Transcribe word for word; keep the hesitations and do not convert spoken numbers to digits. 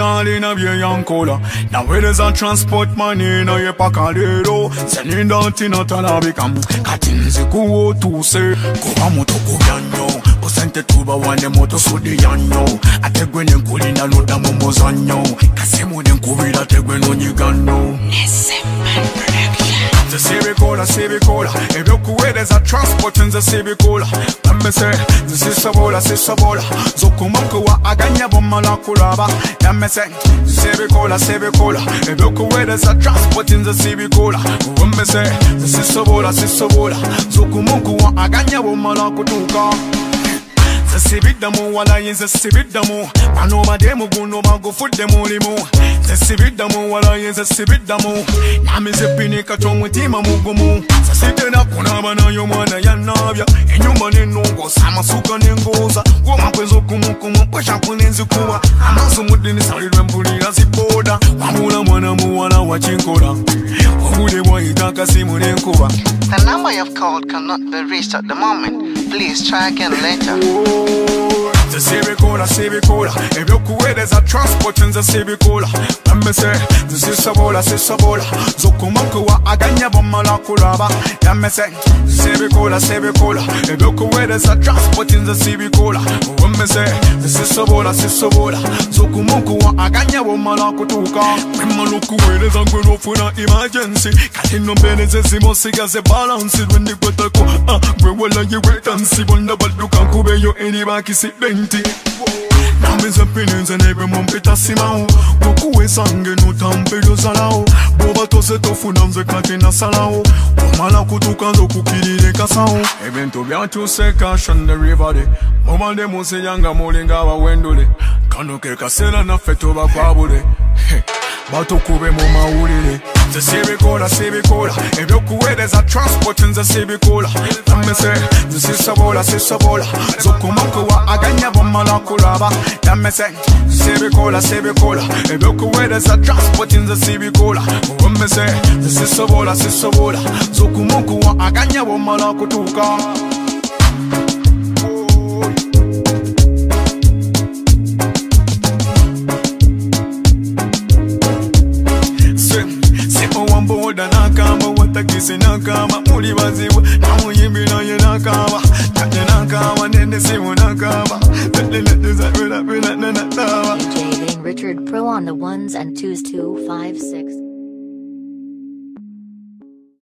all in a beer young cola. Now where there's a transport money in a ye pakadero. Sending down in a talabicam. Katinzi kuo tu se. Kuwa moto kubianyo. Kusente tuba wane moto sudi yanyo. Ategwene nkulina luda mumozanyo. Kasimu nenkubila tegwene onyigano. Neseman production. The Civicola, Civicola. If you could there's a transport in the Civicola. Let me say, the Sisabola, Sisabola. Zokumanku wa aganya bomala kulaba. Let me say, the Civicola, Civicola. If you could there's a transport in the Civicola. Let me say, the Sisabola, Sisabola. Zokumanku wa aganya bomala kutuka. The civic demo, wala yin the civic demo. Manoma demo go no ma go foot demo limo. The civic demo, wala yin the civic demo. Nami ze pinika tomu tima mugumu. Sa site na kuna bana yo mwana ya navya. Enyuma nenongo sama suka nengoza. Goma kwezo kumu kumu kwesha kunenzi kuwa. Amasu mudini sali rembuli ya zipoda. Wamula mwana muwana wachinkoda. Wamude mwa itaka simu nenkuwa. The number you've called cannot be reached at the moment. Please try again later. The Civicola, Civicola. If you could there's a transport in the Civicola. Let me say, the Sisabola, Sisabola. Zokumanku wa aganya bomala kulaba. Let me say, the Civicola, Civicola. If you could there's a transport in the Civicola. Let me say, the Sisabola, Sisabola. Zokumanku wa aganya bomala kutuka. Mimaluku there's a good off for an emergency. Katino benezesi mosiga ze balance it when you put a ko. Ah, we will let you wait and see when the baduka kube yo any back is it. Now mes opinions and every month it a simao. Goku we sangue no tampe do salao. Boba to se tofu nam ze katina salao. Omala kutuka zo kukiri de kasao. Evento bia to se caution the river de. Mama de mo se yanga molinga wa wendole. Kano ke kasela na feto ba kwabule. Bato kube mo maulile. The Civicola, Civicola. If you could there's a transport in the Civicola. Let me say, the Sisabola, Sisabola. Zokumanku wa aganya bomala kulaba. Let me say, the Civicola, Civicola. If you could there's a transport in the Civicola. Let me say, the Sisabola, Sisabola. Zokumanku wa aganya bomala kutuka. Boda nakama watakisi nakama muli bazibu na muyimbira ye nakama tate nakama nende simu nakama lele lele za rela rela na na. D J Vane Richard Pro on the ones and twos two five six.